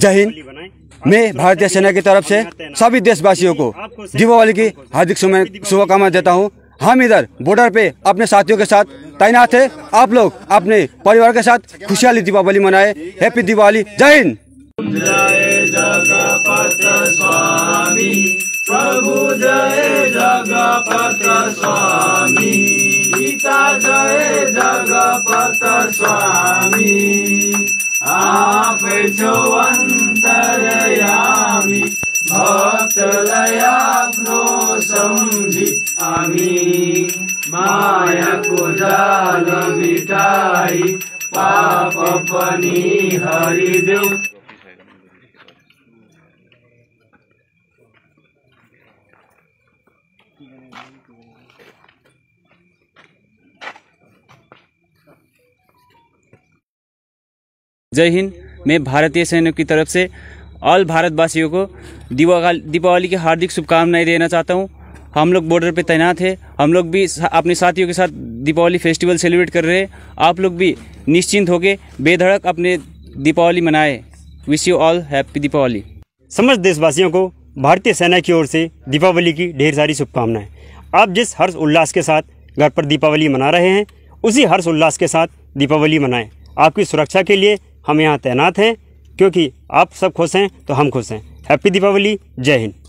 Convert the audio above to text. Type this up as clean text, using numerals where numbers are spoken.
जय हिंद। मैं भारतीय सेना की तरफ से सभी देशवासियों को दीपावली की हार्दिक शुभकामनाएं देता हूं। हम इधर बॉर्डर पे अपने साथियों के साथ तैनात है। आप लोग अपने परिवार के साथ खुशहाली दीपावली मनाएं। हैप्पी दिवाली। जय हिंद। जय जगपति स्वामी प्रभु, जय जगपति स्वामी पिता, जय जगपति स्वामी। आप छौ अन्तर्यामी, भक्तलाई आफ्नो सम्झी हामी। मायाको जाल मिटाई पाप पनि हरिदेऊ। जय हिंद। मैं भारतीय सेना की तरफ से ऑल भारतवासियों को दीपावली की हार्दिक शुभकामनाएं देना चाहता हूं। हम लोग बॉर्डर पे तैनात हैं। हम लोग भी अपने साथियों के साथ दीपावली फेस्टिवल सेलिब्रेट कर रहे हैं। आप लोग भी निश्चिंत होकर बेधड़क अपने दीपावली मनाएं। Wish you all happy Deepavali. समस्त देशवासियों को भारतीय सेना की ओर से दीपावली की ढेर सारी शुभकामनाएं। आप जिस हर्ष उल्लास के साथ घर पर दीपावली मना रहे हैं, उसी हर्ष उल्लास के साथ दीपावली मनाएं। आपकी सुरक्षा के लिए हम यहाँ तैनात हैं, क्योंकि आप सब खुश हैं तो हम खुश हैं। हैप्पी दीपावली। जय हिंद।